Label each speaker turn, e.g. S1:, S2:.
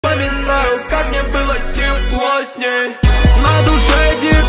S1: Вспоминаю, как мне было тепло с ней. На душе